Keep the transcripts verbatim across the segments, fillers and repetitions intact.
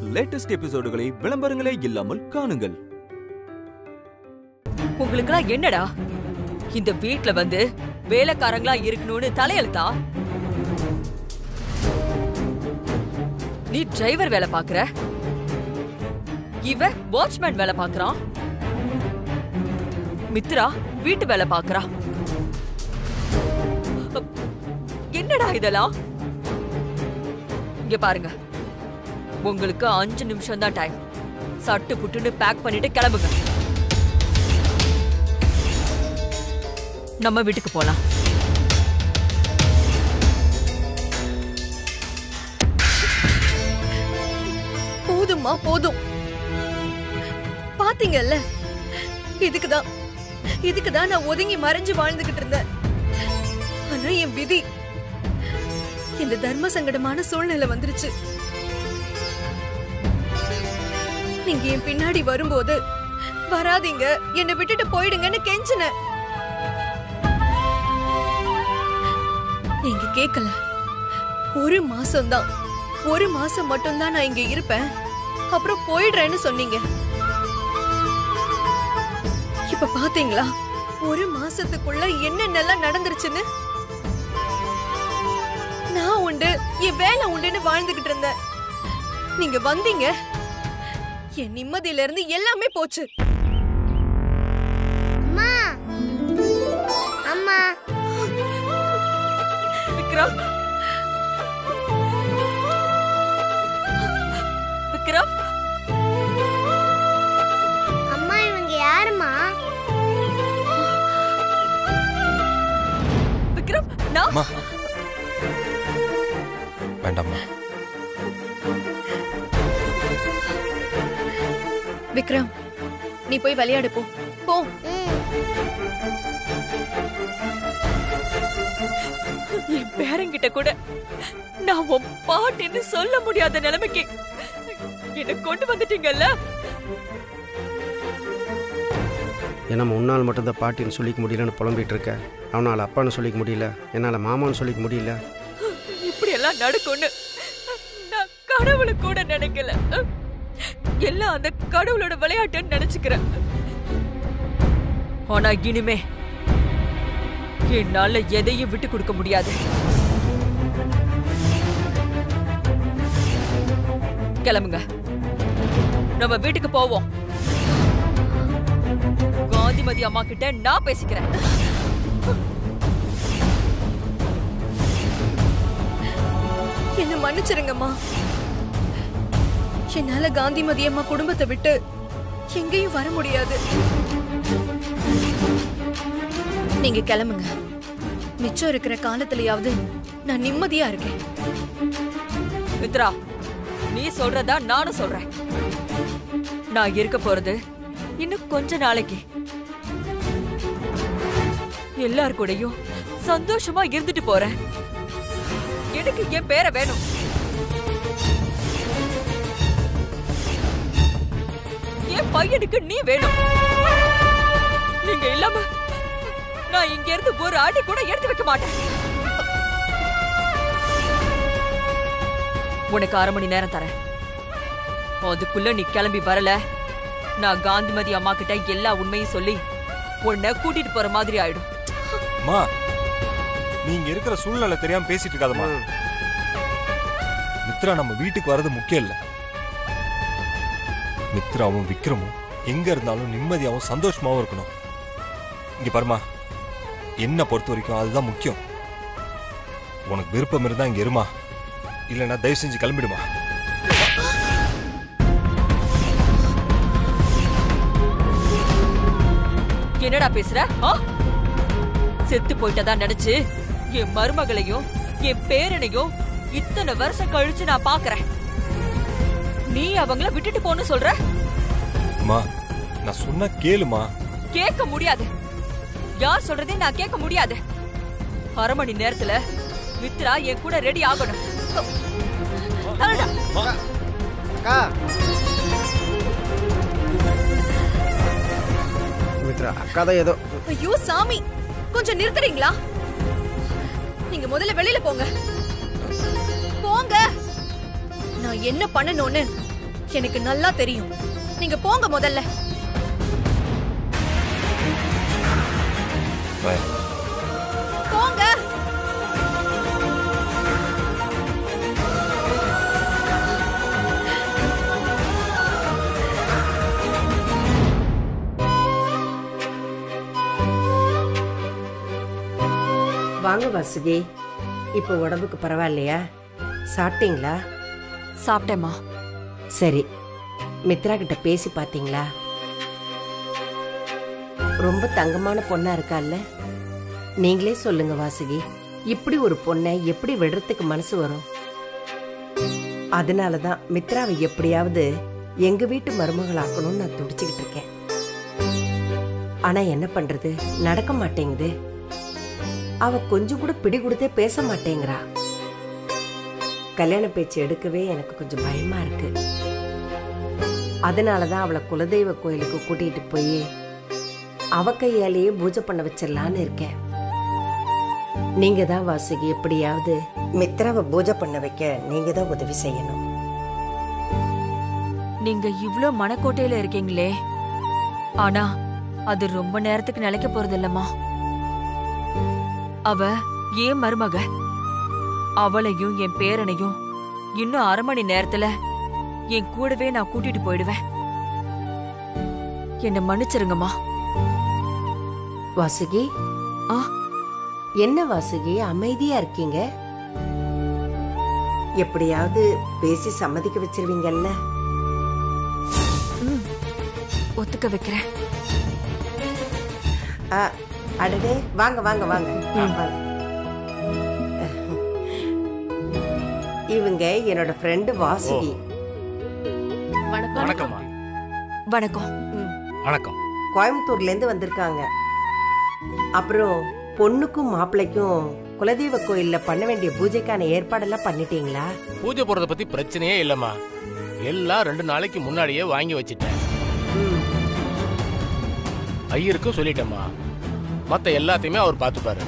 Latest எபிசோடுகளை விளம்பரங்களே இல்லாமல் காணுங்கள். உங்களுக்குலாம் என்னடா இந்த வீட்ல வந்து வேலைக்காரங்களா இருக்கணும்னு தலையெழுத்தா? நீ டிரைவர் வேலை பாக்குற, இவ வாட்ச்மேன் வேலை பாக்குறான், மித்ரா வீட்டு வேலை பாக்குறா. என்னடா இதெல்லாம்? இங்க பாருங்க, உங்களுக்கு அஞ்சு நிமிஷம் தான் டைம். சட்டு புட்டுன்னு பேக் பண்ணிட்டு கிளம்புங்க. நம்ம வீட்டுக்கு போலாம். போதும்மா போதும். பாத்தீங்கல்ல, இதுக்குதான் இதுக்குதான் நான் ஒதுங்கி மறைஞ்சு வாழ்ந்துகிட்டு இருந்தேன். ஆனா என் விதி இந்த தர்ம சங்கடமான சூழ்நிலை வந்துருச்சு. நீங்க என் பின்னாடி வரும்போது வராதீங்க, என்னை விட்டுட்டு போயிடுங்கன்னு கெஞ்சின. நீங்க கேக்கல. ஒரு மாசம் தான், ஒரு மாசம் மட்டும்தான் நான் இங்க இருப்பேன், அப்புறம் போயிடுறேன்னு சொன்னீங்க. இப்ப பாத்தீங்களா ஒரு மாசத்துக்குள்ள என்னென்னலாம் நடந்துருச்சுன்னு? நான் உண்டு, என் வேலை உண்டுன்னு வாழ்ந்துகிட்டு இருந்தேன். நீங்க வந்தீங்க, என் நிம்மதியில இருந்து எல்லாமே போச்சு. அம்மா அம்மா விக்ரம், விக்ரம், அம்மா இவங்க யாருமா? விக்ரம், நான் வேண்டாம்மா. விக்ரம், நீ போய் விளையாடு போ போ. என் பேரங்கிட்ட கூட நான் உன் பாட்டின்னு சொல்ல முடியாத நிலைமைக்கு என்ன கொண்டு வந்துட்டீங்கல்ல. ஏன்னா உன்னால் மட்டும்தான் பாட்டின்னு சொல்லிக்க முடியலன்னு புலம்பிட்டு இருக்க. அவனால் அப்பான்னு சொல்லிக்க முடியல, என்னால் மாமான்னு சொல்லிக்க முடியல. இப்படி எல்லாம் நடக்கும்னு நான் கடவுளை கூட நினைக்கல. எல்லாம் அந்த கடவுளோட விளையாட்டுன்னு நினைச்சுக்கிறேன். ஆனா இனிமே என்னால எதையும் விட்டு கொடுக்க முடியாது. கிளம்புங்க, நம்ம வீட்டுக்கு போவோம். காந்திமதி அம்மா கிட்ட நான் பேசிக்கிறேன். என்ன மன்னிச்சிருங்கம்மா. என்னால காந்திமதி அம்மா குடும்பத்தை விட்டு எங்கேயும் வர முடியாது. நீங்க கிளம்புங்க. மிச்சம் இருக்கிற காலத்திலயாவது நான் நிம்மதியா இருக்கேன். மித்ரா, நீ சொல்றதா நானும் சொல்றேன். நான் இருக்க போறது இன்னும் கொஞ்ச நாளைக்கு. எல்லார் கூடயும் சந்தோஷமா இருந்துட்டு போறேன். எனக்கு என் பேரை வேணும். என் பையனுக்கு நீ வேணும். நீங்க இல்லாம நான் இங்க இருந்து ஒரு அடி கூட எடுத்து வைக்க மாட்டேன். உனக்கு அரை மணி நேரம் தரேன். அதுக்குள்ள நீ கிளம்பி வரல, நான் காந்திமதி அம்மா கிட்ட எல்லா உண்மையும் சொல்லி உன்னை கூட்டிட்டு போற மாதிரி ஆயிடும். அம்மா, நீங்க இருக்கிற சூழ்நிலை தெரியாம பேசிட்டு இருக்காதம்மா. மித்ரா நம்ம வீட்டுக்கு வர்றது முக்கியம் இல்ல. மித்ராவும் விக்ரமும் எங்க இருந்தாலும் நிம்மதியாவும் சந்தோஷமாவும் இருக்கணும். இங்க பாருமா, என்ன பொறுத்த வரைக்கும் அதுதான் முக்கியம். உனக்கு விருப்பம் இருந்தா இங்க இருமா, இல்லைன்னா தயவு செஞ்சு கிளம்பிடுமா. என்னடா பேசுற? செத்து போயிட்டதா நினைச்சு என் மருமகளையும் என் பேரனையும் இத்தனை வருஷம் கழிச்சு நான் பாக்குறேன். நீ அவங்கள விட்டுட்டு போன்னு சொல்ற? அம்மா, நான் சொன்னா கேளுமா. கேட்க முடியாது. யார் சொல்றதே நான் கேட்க முடியாது. அரை மணி நேரத்துல மித்ரா என் கூட ரெடி ஆகணும். மித்ரா, அக்கா தான் ஏதோ. ஐயோ சாமி, கொஞ்சம் நிறுத்துறீங்களா? நீங்க முதல்ல வெளியில போங்க போங்க. நான் என்ன பண்ணணும்னு எனக்கு நல்லா தெரியும். நீங்க போங்க முதல்ல. போங்க. வாங்க வாசுகி. இப்போ உடம்புக்கு பரவாயில்லையா? சாப்பிட்டீங்களா? சாப்பிட்டேம்மா. சரி, மித்ரா கிட்ட பேசி பாத்தீங்களா? ரொம்ப தங்கமான பொண்ணா இருக்கால்ல? நீங்களே சொல்லுங்க வாசுகி, இப்படி ஒரு பொண்ணை எப்படி விடுறதுக்கு மனசு வரும்? அதனாலதான் மித்ராவை எப்படியாவது எங்க வீட்டு மருமகளாக்கணும்னு நான் துடிச்சுக்கிட்டு இருக்கேன். ஆனா என்ன பண்றது, நடக்க மாட்டேங்குது. அவ கொஞ்சம் கூட பிடி கொடுத்தே பேச மாட்டேங்கிறா. கல்யாண பேச்சு எடுக்கவே எனக்கு கொஞ்சம் பயமா இருக்கு. அதனாலதான் அவளை குலதெய்வ கோயிலுக்கு கூட்டிட்டு போய் அவ கையாலேயே பூஜை பண்ண வச்சிடலான்னு இருக்கேன். நீங்க தான் வாசுகி எப்படியாவது மித்ராவை பூஜை பண்ண வைக்க நீங்க தான் உதவி செய்யணும். நீங்க இவ்ளோ மனக்கோட்டையில இருக்கீங்களே, ஆனா அது ரொம்ப நேரத்துக்கு நிலைக்க போறது இல்லம்மா. அவ ஏன் மருமக, அவளையும் என் பேரனையும் இன்னும் அரை மணி நேரத்துல என் கூடவே நான் கூட்டிட்டு போயிடுவேன். என்ன மன்னிச்சிருங்கம்மா. வாசுகி, ஆ என்ன வாசுகி அமைதியா இருக்கீங்க? எப்படியாவது பேசி சம்மதிக்க வச்சிருவீங்கல்ல? ம், ஒத்துக்க வைக்கிறேன். ஆ, அடடே, வாங்க வாங்க வாங்க. வாங்க. இவங்க என்னோட ஃப்ரெண்டு வாசுகி. வணக்கம். வணக்கம். வணக்கம். கோயம்புத்தூர்ல இருந்து வந்திருக்காங்க. அப்புறம் பொண்ணுக்கும் மாப்பிள்ளைக்கும் குலதெய்வ கோயில்ல பண்ண வேண்டிய பூஜைக்கான ஏற்பாடெல்லாம் பண்ணிட்டீங்களா? பூஜை போறத பத்தி பிரச்சனையே இல்லம்மா. எல்லாம் ரெண்டு நாளைக்கு முன்னாடியே வாங்கி வச்சிட்டேன். ஐயருக்கும் சொல்லிட்டேம்மா. மத்த எல்லாத்தையுமே அவர் பார்த்துப்பாரு.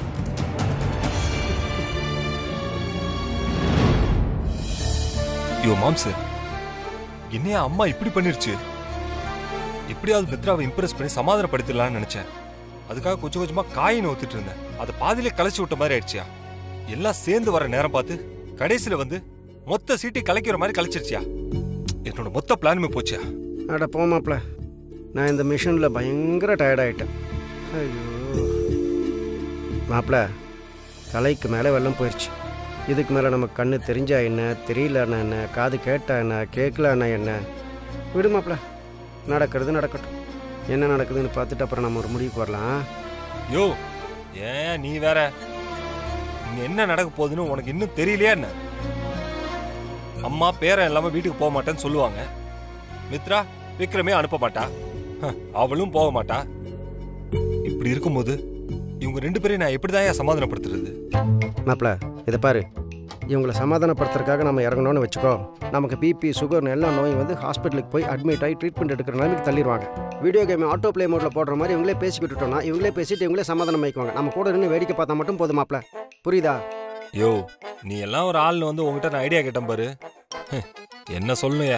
யோ மாம்ஸ், என்னையா அம்மா இப்படி பண்ணிருச்சு? எப்படியாவது மித்ராவை இம்ப்ரெஸ் பண்ணி சமாதானப்படுத்திடலாம்னு நினைச்சேன். அதுக்காக கொஞ்சம் கொஞ்சமா காயின் ஊத்திட்டு இருந்தேன். அதை பாதியிலே கலைச்சு விட்ட மாதிரி ஆயிடுச்சியா. எல்லாம் சேர்ந்து வர நேரம் பார்த்து கடைசியில வந்து மொத்த சீட்டை கலைக்கிற மாதிரி கலைச்சிருச்சியா. என்னோட மொத்த பிளானுமே போச்சியா. அட போமாப்ல, நான் இந்த மிஷனில் பயங்கர டயர்டாயிட்டேன். ஐயோ மாப்பிள்ள, தலைக்கு மேலே வெள்ளம் போயிடுச்சு. இதுக்கு மேலே நம்ம கண்ணு தெரிஞ்சா என்ன, தெரியலன்னா என்ன, காது கேட்டா என்ன, கேட்கலன்னா என்ன? விடு மாப்பிள்ள, நடக்கிறது நடக்கட்டும். என்ன நடக்குதுன்னு பார்த்துட்டு அப்புறம் நம்ம ஒரு முடிவுக்கு வரலாம். யோ ஏன் நீ வேற, இங்க என்ன நடக்க போகுதுன்னு உனக்கு இன்னும் தெரியலையா என்ன? அம்மா பேரன் இல்லாம வீட்டுக்கு போக மாட்டேன்னு சொல்லுவாங்க. மித்ரா விக்ரமே அனுப்ப மாட்டா, அவளும் போக மாட்டா. இப்படி இருக்கும்போது இவங்க ரெண்டு பேரையும் நான் எப்படிதான் சமாதானப்படுத்துறது? மாப்பிள்ள இதை பாரு, இவங்களை சமாதானப்படுத்துறதுக்காக நம்ம இறங்கணும்னு வச்சுக்கோ, நமக்கு பிபி சுகர்னு எல்லா நோயும் வந்து ஹாஸ்பிட்டலுக்கு போய் அட்மிட் ஆகி ட்ரீட்மெண்ட் எடுக்கிற நிலைமைக்கு தள்ளிடுவாங்க. வீடியோ கேம் ஆட்டோ பிளே மோடில் போடுற மாதிரி இவங்களே பேசிக்கிட்டு விட்டோம்னா இவங்களே பேசிட்டு இவங்களே சமாதானம் ஆயிக்குவாங்க. நம்ம கூட நின்று வேடிக்கை பார்த்தா மட்டும் போதும் மாப்பிள்ள, புரியுதா? யோ நீ எல்லாம் ஒரு ஆள்னு வந்து உங்ககிட்ட நான் ஐடியா கேட்டேன் பாரு. என்ன சொல்லணுயா,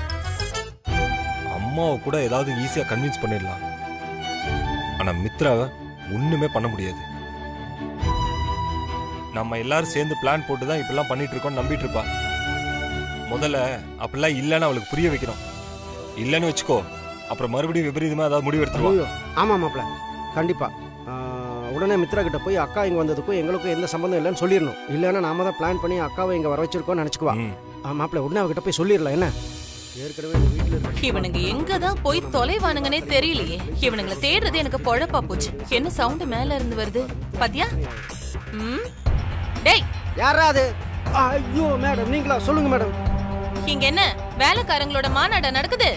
அம்மாவை கூட ஏதாவது ஈஸியா கன்வின்ஸ் பண்ணிடலாம். ஆனா மித்ராவை ஒண்ணுமே பண்ண முடியாது. நம்ம எல்லாரும் சேர்ந்து பிளான் போட்டு தான் இப்பெல்லாம் பண்ணிட்டு இருக்கோம் நம்பிட்டு இருப்பா. முதல்ல அப்படிலாம் இல்லைன்னு அவளுக்கு புரிய வைக்கணும். இல்லைன்னு வச்சுக்கோ, அப்புறம் மறுபடியும் விபரீதமா ஏதாவது முடிவு எடுத்துருவோம். ஆமாம் மாப்பிள்ள, கண்டிப்பா உடனே மித்ரா கிட்ட போய் அக்கா இங்கே வந்ததுக்கும் எங்களுக்கும் எந்த சம்பந்தம் இல்லைன்னு சொல்லிடணும். இல்லைன்னா நாம தான் பிளான் பண்ணி அக்காவை இங்கே வர வச்சிருக்கோம்னு நினச்சிக்குவா. மாப்பிள்ள உடனே அவகிட்ட போய் சொல்லிடலாம். என்ன ஏற்கனவே வீட்டில் இவனுங்க எங்கதான் போய் தொலைவானுங்கன்னே தெரியலையே. இவனுங்களை தேடுறது எனக்கு பொழப்பா போச்சு. என்ன சவுண்ட் மேல இருந்து வருது பாத்தியா? ம் டேய் யாராது? ஐயோ மேடம், நீங்களா? சொல்லுங்க மேடம். இங்க என்ன வேலைக்காரங்களோட மாநாட நடக்குது?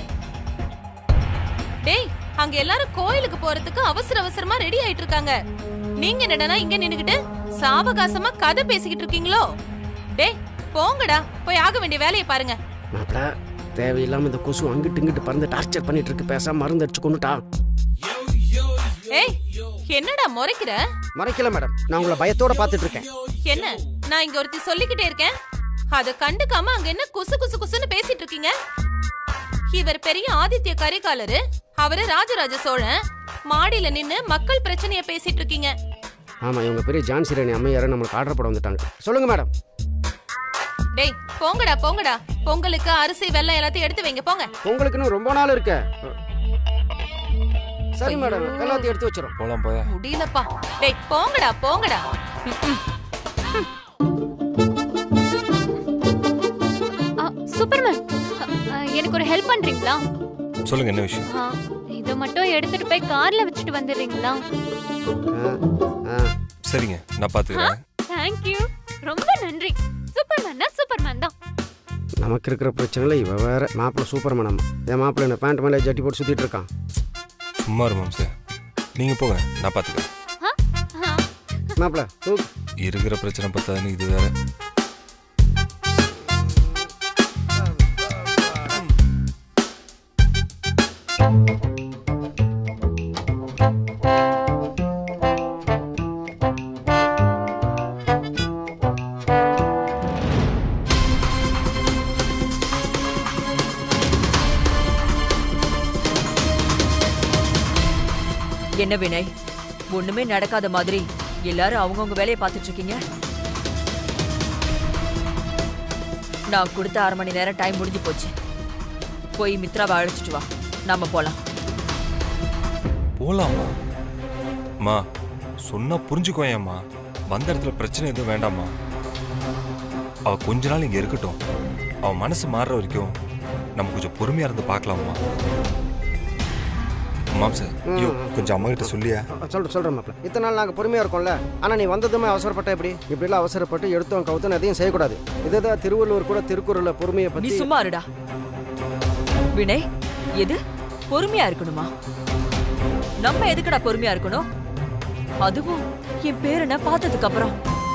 டேய் அங்க எல்லாரும் கோயிலுக்கு போறதுக்கு அவசர அவசரமா ரெடி ஆயிட்டு இருக்காங்க. நீங்க என்னடா இங்க நின்னுகிட்டு சாவகாசமா கதை பேசிக்கிட்டு இருக்கீங்களோ? டேய் போங்கடா, போய் ஆக வேண்டிய வேலையை பாருங்க. மாப்பிள்ள தேவையில்லாம இந்த கொசு அங்கிட்டு இங்கிட்டு பறந்து டார்ச்சர் பண்ணிட்டு இருக்கு. பேசாம மருந்து அடிச்சு கொண்டுட்டா. ஏய் என்னடா முறைக்கிற? முறைக்கல மேடம், நான் உங்களை பயத்தோட பாத்துட்டு இருக்கேன். என்ன நான் இங்க ஒருத்தி சொல்லிக்கிட்டே இருக்கேன், அத கண்டுக்காம அங்க என்ன குசு குசு குசுன்னு பேசிட்டு இருக்கீங்க? இவர் பெரிய ஆதித்ய கரிகாலரு, அவரு ராஜராஜ சோழன். மாடியில நின்னு மக்கள் பிரச்சனைய பேசிட்டு இருக்கீங்க. ஆமா, இவங்க பெரிய ஜான்சி ராணி அம்மையார நம்மளுக்கு ஆர்டர் போட வந்துட்டாங்க. சொல்லுங்க மேடம். டேய் போங்கடா போங்கடா, பொங்கலுக்கு அரிசி வெல்லம் எல்லாத்தையும் எடுத்து வைங்க போங்க. பொங்கலுக்குன்னு ரொம்ப நாள் இருக்க. சரி மேடம், எல்லாத்தையும் எடுத்து வச்சிரோம். போலாம் போயா. முடியலப்பா. டேய் போங்கடா போங்கடா. சூப்பர்மேன், எனக்கு ஒரு ஹெல்ப் பண்றீங்களா? சொல்லுங்க, என்ன விஷயம்? இத மட்டும் எடுத்துட்டு போய் கார்ல வச்சிட்டு வந்துடுறீங்களா? சரிங்க, நான் பாத்துக்கிறேன். Thank you, ரொம்ப நன்றி. சூப்பர்மேன் தான், சூப்பர்மேன் தான். நமக்கு இருக்கிற பிரச்சனைல இவ வேற. மாப்பிள்ள சூப்பர்மேன் அம்மா. என் மாப்பிள்ள என்ன பேண்ட் மேலே ஜட்டி போட்டு சுத்திட்டு இருக்கான். சும்மா இருமாம் சார், நீங்க போங்க, நான் பாத்துக்கிறேன். மாப்பிள்ள தூக்கு. இருக்கிற பிரச்சனை பத்தாதுன்னு இது வேற. என்ன வினய், ஒண்ணுமே நடக்காத மாதிரி எல்லாரும் அவங்கவுங்க வேலையை பார்த்துட்டு இருக்கீங்க. நான் கொடுத்த அரை மணி நேரம் டைம் முடிஞ்சு போச்சு. போய் மித்ராவை அழைச்சிட்டு வா, நாம போலாம். போலாமா? அம்மா சொன்னா புரிஞ்சுக்கோயம்மா. வந்த இடத்துல பிரச்சனை எதுவும் வேண்டாமா. அவ கொஞ்ச நாள் இங்க இருக்கட்டும். அவ மனசு மாறுற வரைக்கும் நம்ம கொஞ்சம் பொறுமையா இருந்து பார்க்கலாமா? மாம் சார், ஐயோ கொஞ்சம் அம்மா கிட்ட சொல்லியா? சொல்ற சொல்றேன் மாப்பிள்ள. இத்தனை நாள் நாங்கள் பொறுமையாக இருக்கோம்ல. ஆனால் நீ வந்ததுமே அவசரப்பட்ட எப்படி? இப்படிலாம் அவசரப்பட்டு எடுத்தோம் கவுத்தோம் எதையும் செய்யக்கூடாது. இதுதான் திருவள்ளுவர் கூட திருக்குறளை பொறுமையை பற்றி. நீ சும்மா இருடா வினய். எது பொறுமையா இருக்கணுமா? நம்ம எதுக்குடா பொறுமையா இருக்கணும்? அதுவும் என் பேரனை பார்த்ததுக்கு அப்புறம்.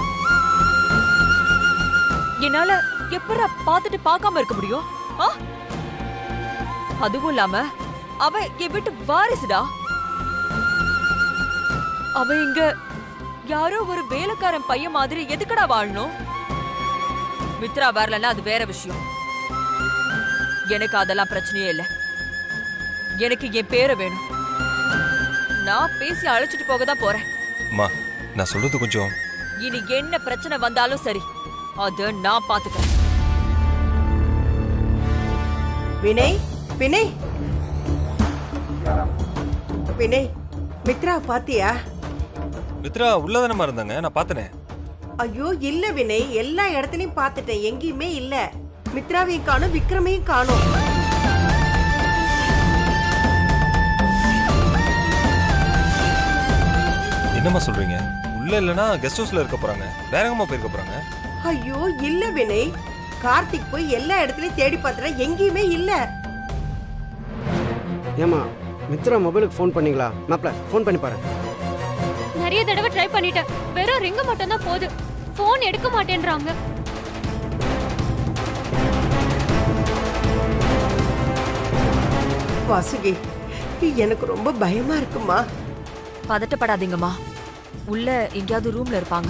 என்னால எப்படா பார்த்துட்டு பார்க்காம இருக்க முடியும்? அதுவும் இல்லாம அவ என் வீட்டு வாரிசுடா. அவ இங்க யாரோ ஒரு வேலைக்காரன் பையன் மாதிரி எதுக்கடா வாழணும்? மித்ரா வரலன்னா அது வேற விஷயம். எனக்கு அதெல்லாம் பிரச்சனையே இல்லை. எனக்கு என் பேரை வேணும். நான் பேசி அழைச்சிட்டு போக தான் போறேன். அம்மா, நான் சொல்றது கொஞ்சம். இனி என்ன பிரச்சனை வந்தாலும் சரி, அது நான் பாத்துக்கிறேன். வினய், வினய், வினய், மித்ரா பாத்தியா? மித்ரா உள்ளதானமா இருந்தாங்க, நான் பார்த்தனே. ஐயோ இல்ல வினய், எல்லா இடத்துலயும் பார்த்துட்டேன், எங்கேயுமே இல்ல. மித்ராவையும் காணும், விக்ரமையும் காணும். என்னம்மா சொல்றீங்க? உள்ள இல்லனா கெஸ்ட் ஹவுஸ்ல இருக்க போறாங்க. வேற எங்கமா போயிருக்க போறாங்க? ஐயோ இல்ல வினய், கார்த்திக் போய் எல்லா இடத்துலயும் தேடி பார்த்துட்டேன், எங்கேயுமே இல்ல. ஏமா மித்ரா மொபைலுக்கு ஃபோன் பண்ணீங்களா? மாப்ள ஃபோன் பண்ணி பாரு. நிறைய தடவை ட்ரை பண்ணிட்டேன், வெறும் ரிங் மட்டும் தான் போகுது, ஃபோன் எடுக்க மாட்டேன்றாங்க. வாசுகி, எனக்கு ரொம்ப பயமா இருக்குமா. பதட்டப்படாதீங்கம்மா, உள்ள எங்கேயாவது ரூம்ல இருப்பாங்க.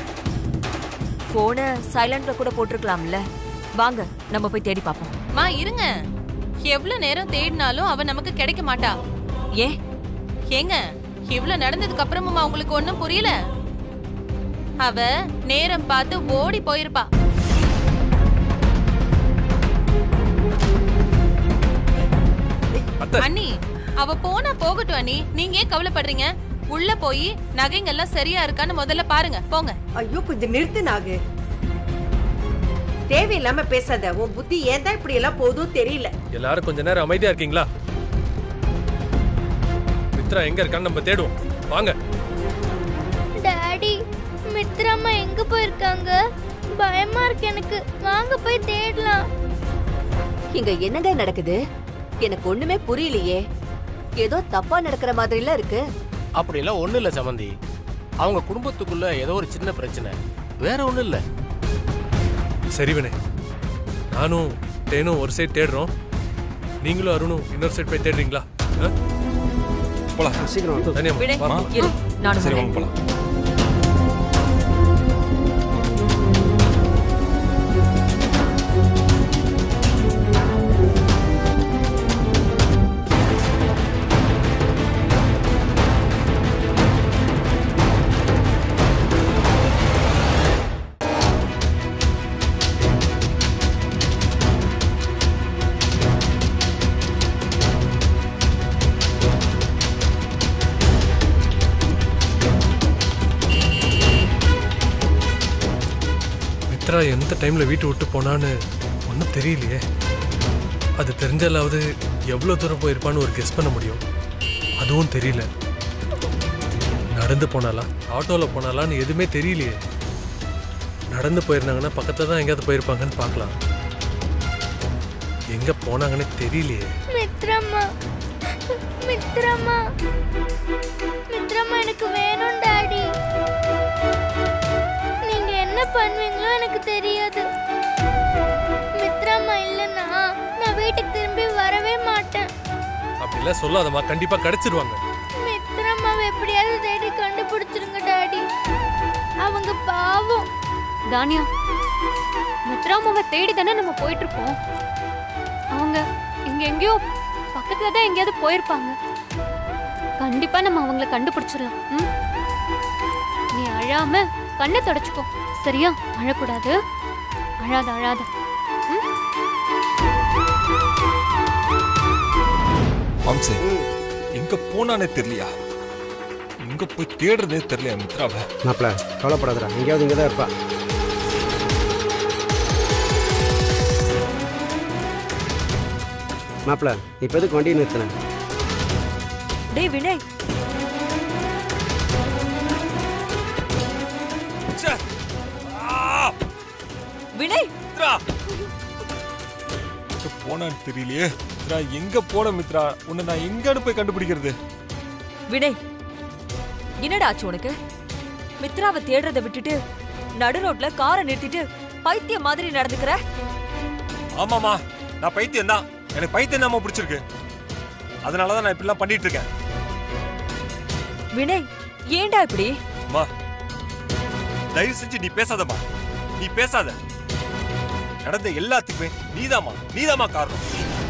போனை சைலண்ட்ல கூட போட்டிருக்கலாம்ல. வாங்க நம்ம போய் தேடி பார்ப்போம். மா இருங்க, எவ்வளவு நேரம் தேடினாலும் அவ நமக்கு கிடைக்க மாட்டா. ஏன் ஏங்க, இவ்வளவு நடந்ததுக்கு அப்புறமா உங்களுக்கு ஒண்ணும் புரியல? அவ நேரம் பார்த்து ஓடி போயிருப்பா. அண்ணி, அவ போனா போகட்டும் அண்ணி, நீங்க ஏன் கவலைப்படுறீங்க? உள்ள போய் நகைங்கெல்லாம் சரியா இருக்கான்னு முதல்ல பாருங்க, போங்க. ஐயோ கொஞ்சம் நிறுத்து நாகு, தேவையில்லாம பேசாத. உன் புத்தி ஏன் தான் இப்படி எல்லாம் போதும் தெரியல. எல்லாரும் கொஞ்ச நேரம் அமைதியா இருக்கீங்களா? மித்ரா எங்க இருக்கான்னு நம்ம தேடுவோம், வாங்க. டாடி, மித்ராமா எங்க போயிருக்காங்க? பயமா இருக்கு எனக்கு, வாங்க போய் தேடலாம். இங்க என்னங்க நடக்குது? எனக்கு ஒண்ணுமே புரியலையே. ஏதோ தப்பா நடக்கிற மாதிரில இருக்கு. அப்படிலாம் ஒண்ணு இல்ல சமந்தி, அவங்க குடும்பத்துக்குள்ள ஏதோ ஒரு சின்ன பிரச்சனை, வேற ஒண்ணு இல்ல. சரி வினய், நானும் தேனும் ஒரு சைடு தேடுறோம், நீங்களும் அருணும் இன்னொரு சைடு போய் தேடுறீங்களா? போலாம், சீக்கிரம் தனியா நானும் சரி வாங்க போலாம். எந்த டைம்ல வீட்டு விட்டு போனான்னு ஒன்றும் தெரியலையே. அது தெரிஞ்சாலாவது எவ்வளோ தூரம் போயிருப்பான்னு ஒரு கெஸ் பண்ண முடியும். அதுவும் தெரியல. நடந்து போனாலா ஆட்டோவில் போனாலான்னு எதுவுமே தெரியலையே. நடந்து போயிருந்தாங்கன்னா பக்கத்துல தான் எங்கேயாவது போயிருப்பாங்கன்னு பார்க்கலாம். எங்க போனாங்கன்னு தெரியலையே. மித்ரம்மா மித்ரம்மா மித்ரம்மா எனக்கு வேணும் டாடி. நீங்க என்ன பண்ணுவீங்களோ எனக்கு தெரியாது. மித்ரம்மா இல்லைன்னா நான் வீட்டுக்கு திரும்பி வரவே மாட்டேன். அப்படிலாம் சொல்லாதம்மா, கண்டிப்பா கிடைச்சிருவாங்க. மித்ரம்மாவை எப்படியாவது தேடி கண்டுபிடிச்சிருங்க டாடி. அவங்க பாவம். தானியா, மித்ராமாவை தேடி தானே நம்ம போயிட்டு இருக்கோம். அவங்க இங்க எங்கேயோ பக்கத்துல தான் எங்கேயாவது போயிருப்பாங்க. கண்டிப்பா நம்ம அவங்கள கண்டுபிடிச்சிடலாம். ம்? நீ அழாம கண்ணை தொடச்சுக்கோ, சரியா? அழக்கூடாது. அழாத அழாத. மாம்சே, எங்க போனானே தெரியலையா? எங்க போய் தேடுறதே தெரியலையா மித்ராவை? மாப்பிள கவலைப்படாதடா, எங்கேயாவது இங்கே தான் இருப்பா. மாப்பிள இப்போ எதுக்கு வண்டி நிறுத்தினேன்? டேய் வினய், வினய் போனான்னு தெரியலையே. மித்ரா எங்க போன? மித்ரா உன்னை நான் எங்கன்னு போய் கண்டுபிடிக்கிறது? வினய், என்னடா ஆச்சு உனக்கு? மித்ராவை தேடுறதை விட்டுட்டு நடு ரோட்ல காரை நிறுத்திட்டு பைத்தியம் மாதிரி நடந்துக்கிற? ஆமாமா, நான் பைத்தியம் தான். எனக்கு பைத்தியம் தான் பிடிச்சிருக்கு. அதனாலதான் நான் இப்படிலாம் பண்ணிட்டு இருக்கேன். வினய், ஏன்டா இப்படி? அம்மா, தயவு செஞ்சு நீ பேசாதம்மா. நீ பேசாத. நடந்த எல்லாத்துக்குமே நீதாமா நீதாமா காரணம்.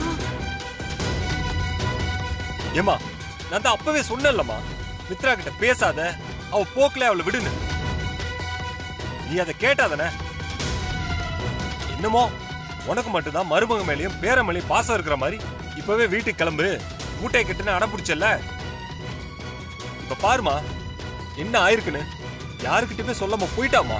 ஏமா, நான் தான் அப்பவே சொன்னேன்லம்மா, மித்ரா கிட்ட பேசாத, அவ போக்கல அவளை விடுன்னு. நீ அதை கேட்டாதானே? என்னமோ உனக்கு மட்டும்தான் மருமக மேலையும் பேர மேலையும் பாசம் இருக்கிற மாதிரி இப்பவே வீட்டுக்கு கிளம்பு, மூட்டை கட்டுன்னு அடம் பிடிச்சல. இப்ப பாருமா என்ன ஆயிருக்குன்னு. யாருக்கிட்டயுமே சொல்லாம போயிட்டாமா.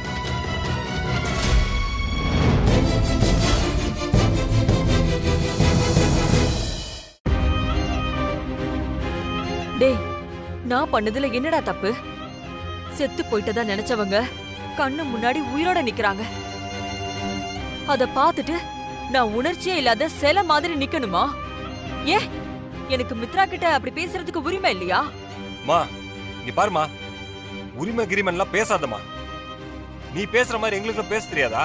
டேய், நான் பண்ணதுல என்னடா தப்பு? செத்து போயிட்டதா நினைச்சவங்க கண்ணு முன்னாடி உயிரோட நிக்கிறாங்க. அத பாத்துட்டு நான் உணர்ச்சியே இல்லாத சில மாதிரி நிக்கணுமா? ஏ, எனக்கு மித்ரா கிட்ட அப்படி பேசுறதுக்கு உரிமை இல்லையா? மா, நீ பாருமா, உரிமை கிரிமன் எல்லாம் பேசாதமா. நீ பேசுற மாதிரி எங்களுக்கு பேச தெரியாதா?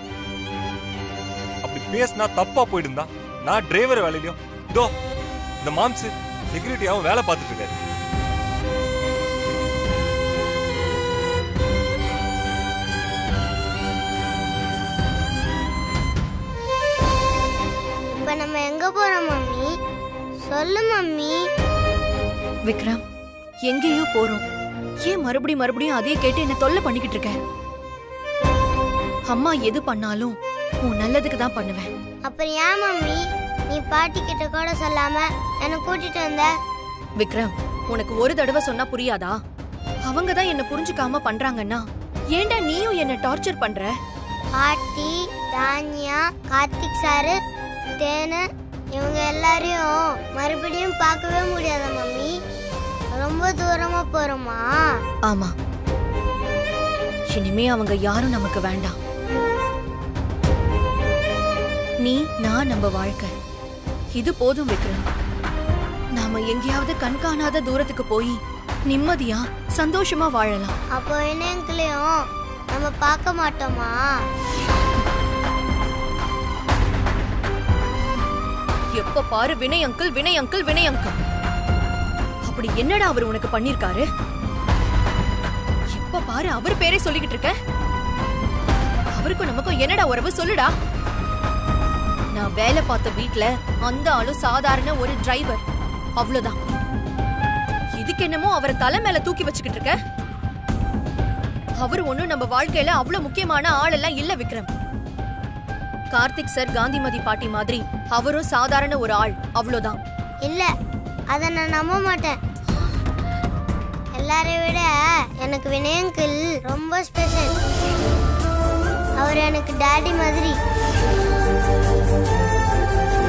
அப்படி பேசினா தப்பா போயிடுந்தா நான் டிரைவர் வேலையிலும் இதோ இந்த மாம்சு செக்யூரிட்டியாவும் வேலை பார்த்துட்டு இருக்காரு. இப்ப நம்ம எங்க போறோம் மம்மி? சொல்லு மம்மி. விக்ரம், எங்கேயோ போறோம். ஏன் மறுபடியும் மறுபடியும் அதே கேட்டு என்ன தொல்லை பண்ணிக்கிட்டு இருக்க? அம்மா எது பண்ணாலும் உன் நல்லதுக்கு தான் பண்ணுவேன். அப்புறம் ஏன் மம்மி நீ பாட்டி கிட்ட கூட சொல்லாம என்ன கூட்டிட்டு வந்த? விக்ரம், உனக்கு ஒரு தடவை சொன்னா புரியாதா? அவங்க தான் என்ன புரிஞ்சுக்காம பண்றாங்கன்னா ஏன்டா நீயும் என்ன டார்ச்சர் பண்ற? பாட்டி, தானியா, கார்த்திக் சாரு, தேனு இவங்க எல்லாரையும் மறுபடியும் பார்க்கவே முடியாத மம்மி. ரொம்ப தூரமா போறோமா? ஆமா, இனிமே அவங்க யாரும் நமக்கு வேண்டாம். நீ, நான், நம்ம வாழ்க்கை இது போதும் விக்ரம். நாம எங்கேயாவது கண்காணாத தூரத்துக்கு போய் நிம்மதியா சந்தோஷமா வாழலாம். அப்போ என்னங்களையும் நம்ம பார்க்க மாட்டோமா? எப்ப பாரு Vinay uncle, Vinay uncle, Vinay uncle. அப்படி என்னடா அவர் உனக்கு பண்ணிருக்காரு? எப்ப பாரு அவர் பேரே சொல்லிக்கிட்டு இருக்க. அவருக்கும் நமக்கும் என்னடா உறவு சொல்லுடா. நான் வேலை பார்த்த வீட்ல அந்த ஆளும் சாதாரண ஒரு டிரைவர், அவ்வளவுதான். இதுக்கு என்னமோ அவரை தலை மேல தூக்கி வச்சுக்கிட்டு இருக்க. அவர் ஒண்ணும் நம்ம வாழ்க்கையில அவ்வளவு முக்கியமான ஆள் எல்லாம் இல்ல விக்ரம். கார்த்திக் சார், காந்திமதி பாட்டி மாதிரி அவரும் சாதாரண ஒரு ஆள், அவ்வளவுதான். இல்ல, அத நான் நம்ப மாட்டேன். எல்லாரை விட எனக்கு வினயங்கிள் ரொம்ப ஸ்பெஷல். அவர் எனக்கு டாடி மாதிரி.